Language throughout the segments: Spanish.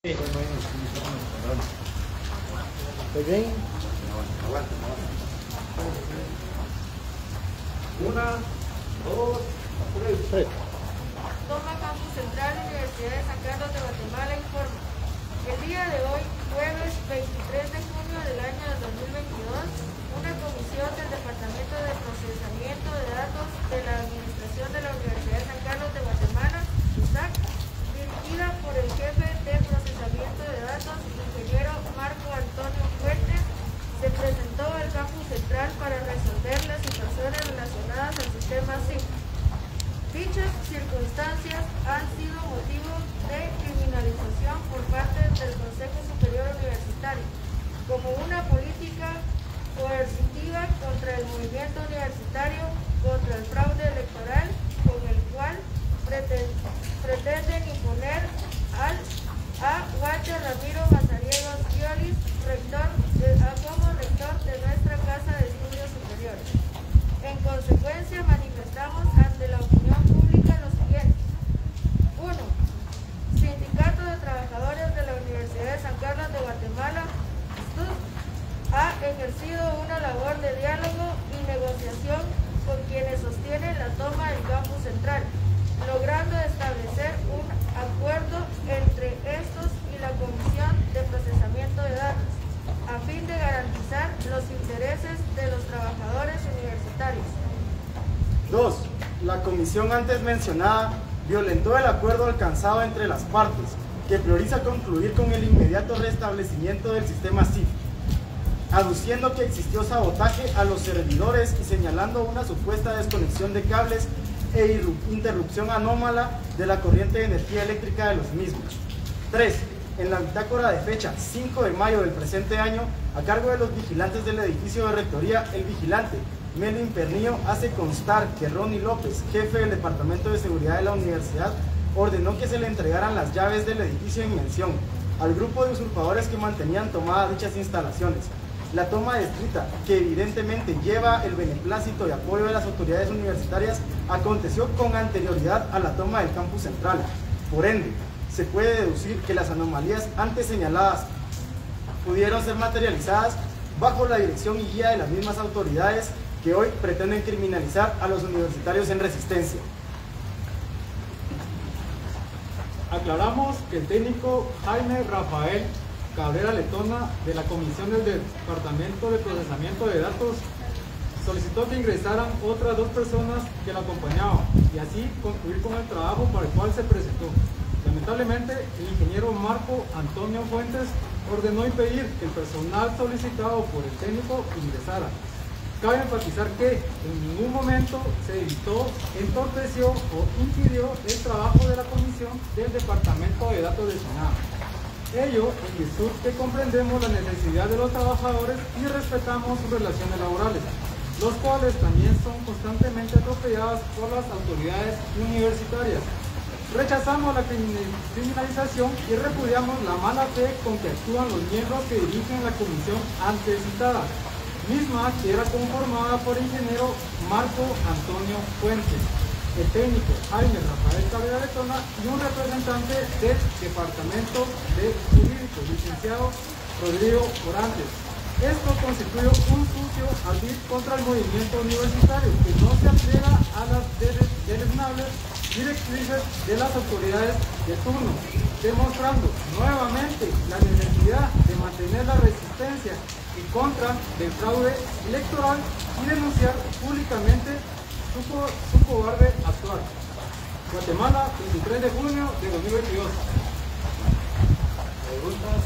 ¿Estoy bien? Aguanta. Una, dos, Tres. Toma Campus Central, Universidad de San Carlos de Guatemala informa. El día de hoy, jueves 23 de junio del año 2022, una comisión del Departamento de Procesamiento de Datos de la Administración de la Universidad de San Carlos de Guatemala, USAC, dirigida por el jefe de Procesamiento de Datos, ingeniero Marco Antonio Fuentes, se presentó al Campus Central para resolver las situaciones relacionadas al sistema SIF. Dichas circunstancias han sido motivo de criminalización por parte del Consejo Superior Universitario como una política coercitiva contra el movimiento universitario contra el fraude electoral, con el cual pretenden imponer a Walter Ramiro Mazariegos Violis como rector de nuestra Casa de Estudios Superiores. En consecuencia, manifestamos ante la opinión pública lo siguiente. 1. Sindicato de Trabajadores de la Universidad de San Carlos de Guatemala, STUC, ha ejercido una labor de diálogo y negociación con quienes sostienen la toma del campus central, logrando establecer un acuerdo entre estos y la Comisión de Procesamiento de Datos, a fin de garantizar los intereses de los trabajadores universitarios. 2. La comisión antes mencionada violentó el acuerdo alcanzado entre las partes, que prioriza concluir con el inmediato restablecimiento del sistema SIF, aduciendo que existió sabotaje a los servidores y señalando una supuesta desconexión de cables e interrupción anómala de la corriente de energía eléctrica de los mismos. 3. En la bitácora de fecha 5 de mayo del presente año, a cargo de los vigilantes del edificio de rectoría, el vigilante Melvin Pernillo hace constar que Ronnie López, jefe del Departamento de Seguridad de la Universidad, ordenó que se le entregaran las llaves del edificio en mención al grupo de usurpadores que mantenían tomadas dichas instalaciones. La toma descrita, que evidentemente lleva el beneplácito y apoyo de las autoridades universitarias, aconteció con anterioridad a la toma del campus central. Por ende, se puede deducir que las anomalías antes señaladas pudieron ser materializadas bajo la dirección y guía de las mismas autoridades que hoy pretenden criminalizar a los universitarios en resistencia. Aclaramos que el técnico Jaime Rafael Cabrera Letona, de la Comisión del Departamento de Procesamiento de Datos, solicitó que ingresaran otras 2 personas que la acompañaban y así concluir con el trabajo para el cual se presentó. Lamentablemente, el ingeniero Marco Antonio Fuentes ordenó impedir que el personal solicitado por el técnico ingresara. Cabe enfatizar que en ningún momento se evitó, entorpeció o impidió el trabajo de la Comisión del Departamento de Datos del Senado. Ello en virtud que comprendemos la necesidad de los trabajadores y respetamos sus relaciones laborales, los cuales también son constantemente atropelladas por las autoridades universitarias. Rechazamos la criminalización y repudiamos la mala fe con que actúan los miembros que dirigen la comisión antes citada, misma que era conformada por el ingeniero Marco Antonio Fuentes, el técnico Jaime Rafael Cabrera Letona y un representante del Departamento de Jurídico, licenciado Rodrigo Orantes. Esto constituye un sucio ardid contra el movimiento universitario que no se apliega a las deleznables directrices de las autoridades de turno, demostrando nuevamente la necesidad de mantener la resistencia en contra del fraude electoral y denunciar públicamente su cobarde actuar. Guatemala, 23 de junio de 2022. preguntas.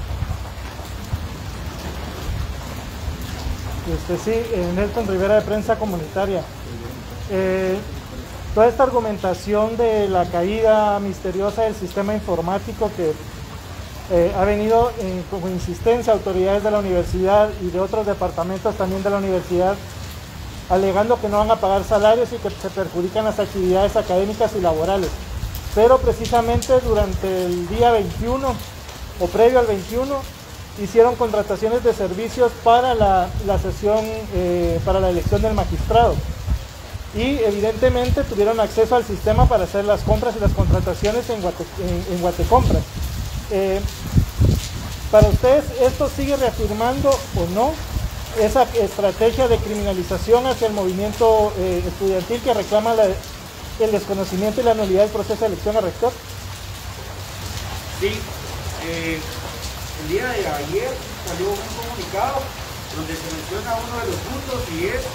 Sí, Nelson Rivera de Prensa Comunitaria. Toda esta argumentación de la caída misteriosa del sistema informático que ha venido con insistencia autoridades de la universidad y de otros departamentos también de la universidad, alegando que no van a pagar salarios y que se perjudican las actividades académicas y laborales. Pero precisamente durante el día 21 o previo al 21 hicieron contrataciones de servicios para la sesión, para la elección del magistrado. Y evidentemente tuvieron acceso al sistema para hacer las compras y las contrataciones en Guatecompras. ¿Para ustedes esto sigue reafirmando o no esa estrategia de criminalización hacia el movimiento estudiantil que reclama el desconocimiento y la nulidad del proceso de elección a rector? Sí, el día de ayer salió un comunicado donde se menciona uno de los puntos y es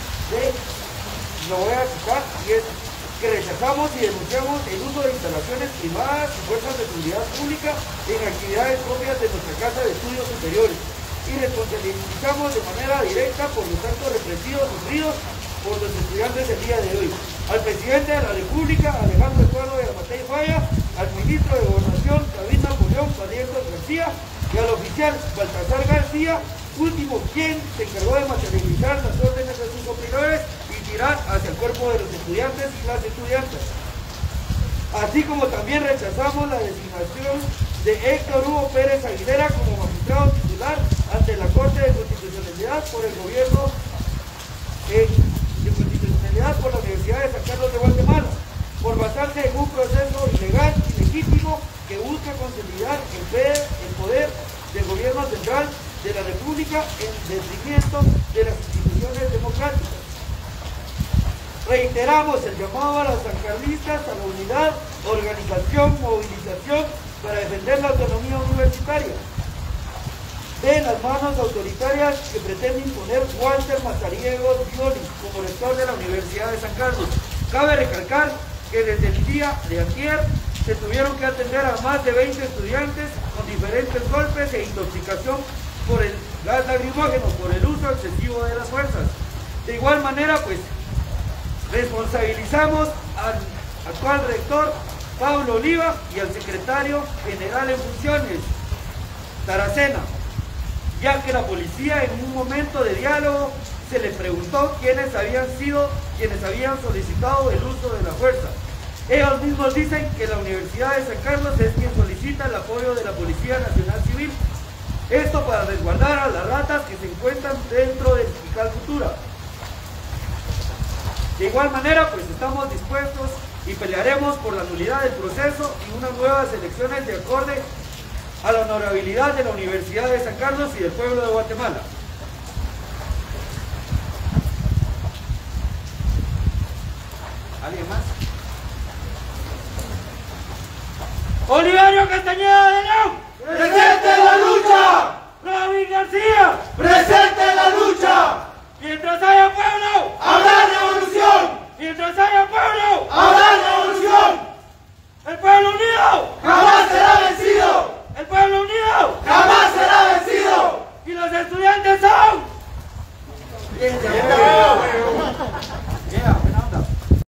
lo voy a citar, y es que rechazamos y denunciamos el uso de instalaciones privadas y fuerzas de seguridad pública en actividades propias de nuestra Casa de Estudios Superiores y responsabilizamos de manera directa por los actos represivos sufridos por los estudiantes el día de hoy. Al presidente de la República, Alejandro Eduardo de Amatei Falla, al ministro de Gobernación, David Napoleón Padientos García, y al oficial Baltasar García, último quien se encargó de materializar las órdenes de sus superiores y tirar hacia el cuerpo de los estudiantes y las estudiantes. Así como también rechazamos la designación de Héctor Hugo Pérez Aguilera como magistrado titular ante la Corte de Constitucionalidad por el gobierno de Constitucionalidad por la Universidad de San Carlos de Guatemala, por basarse en un proceso ilegal y legítimo que busca consolidar el poder del gobierno central de la República en detrimento de las instituciones democráticas. Reiteramos el llamado a los sancarlistas a la unidad, organización, movilización para defender la autonomía universitaria de las manos autoritarias que pretende imponer Walter Mazariegos Violi como rector de la Universidad de San Carlos. Cabe recalcar que desde el día de ayer se tuvieron que atender a más de 20 estudiantes con diferentes golpes e intoxicación por el gas lacrimógeno, por el uso excesivo de las fuerzas. De igual manera, pues, responsabilizamos al actual rector Pablo Oliva y al secretario general en funciones, Taracena, ya que la policía en un momento de diálogo se le preguntó quiénes habían solicitado el uso de la fuerza. Ellos mismos dicen que la Universidad de San Carlos es quien solicita el apoyo de la Policía Nacional Civil. Esto para resguardar a las ratas que se encuentran dentro del Fiscal Futura. De igual manera, pues estamos dispuestos y pelearemos por la nulidad del proceso y unas nuevas elecciones de acorde a la honorabilidad de la Universidad de San Carlos y del pueblo de Guatemala. ¿Alguien más? Olivario Castañeda de León. ¡Presente en la lucha! David García. ¡Presente en la lucha! Mientras haya pueblo, ¡habrá revolución! mientras haya pueblo, ¡habrá revolución! el pueblo unido, ¡Jamás será vencido! el pueblo unido, ¡Jamás será vencido! y los estudiantes son. ¡Bien,